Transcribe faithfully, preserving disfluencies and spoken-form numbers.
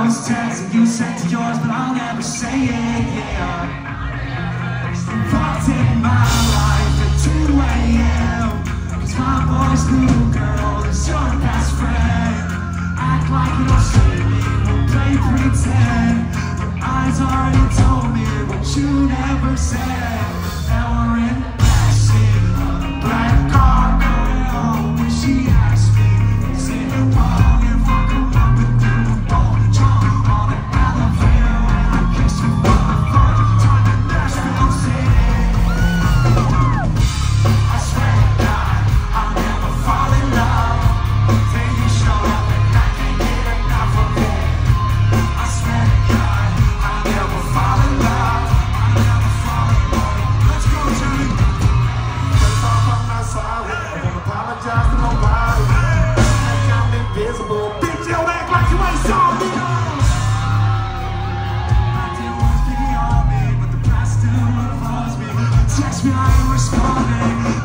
always text and you sent to yours, but I'll never say it, yeah. Fucked in my life at two A M Cause my boy's new girl is your best friend. Act like you don't see me, we'll play pretend. Your eyes already told me what you never said. Now we're in the backseat of the black car going home. When she asked me, is it wrong if I come up with you? Bone jump on the elevator and I kiss you for the first time in Nashville City. I swear to God, I'll never fall in love. Till you show up and I can't get enough of it. I swear to God, I'll never fall in love. I'll never fall in love. Let's go, Johnny. First off, I'm not sorry. I won't apologize to nobody. Like I'm invisible. Big Joe, act like you ain't saw me. I didn't want to be on me, but the past still involves me. Text me, I ain't responding.